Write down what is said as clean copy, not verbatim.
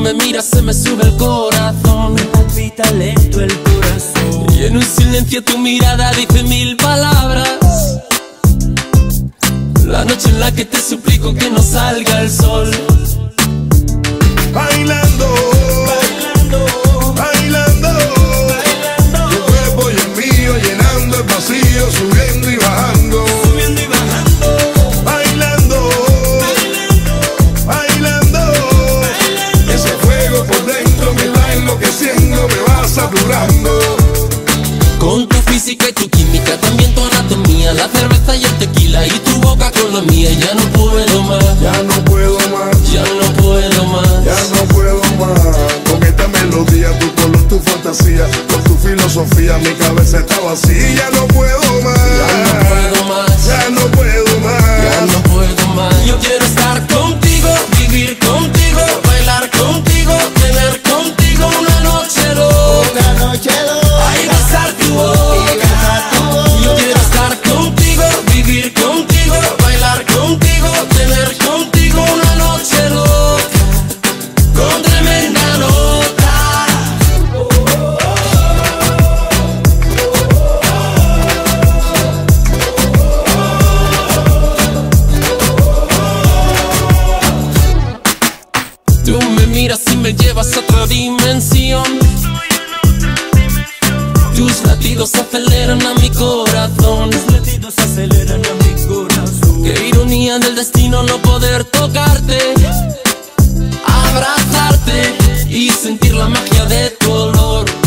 me miras se me sube el corazón, me palpita lento el corazón. y en un silencio tu mirada dice mil palabras. La noche en la que te suplico que no salga el sol. Bailando, bailando, bailando, bailando. Tu cuerpo y el mío llenando el vacío, subiendo y bajando, Subiendo y bajando. Bailando, bailando, bailando, bailando. Ese fuego por dentro me va enloqueciendo, me va saturando. Con tu física y tu química, también tu anatomía, la cerveza y el tequila y tu boca con la mía. Ya no puedo más, Ya no puedo más, ya no puedo más. ya no puedo más. Con esta melodía, tu color, tu fantasía, con tu filosofía, mi cabeza está vacía. Ya no puedo más, Ya no puedo más, ya no puedo más. ya no puedo más. Yo quiero estar contigo, vivir contigo, bailar contigo, tener contigo una noche loca. Una noche loca. Ay, besar tu boca. Yo quiero estar contigo, vivir contigo, bailar contigo, tener contigo una noche loca, con tremenda nota. Tú me miras y me llevas a otra dimensión. Tus latidos aceleran a mi corazón. Los latidos aceleran a mi corazón. Qué ironía del destino no poder tocarte, abrazarte y sentir la magia de tu olor.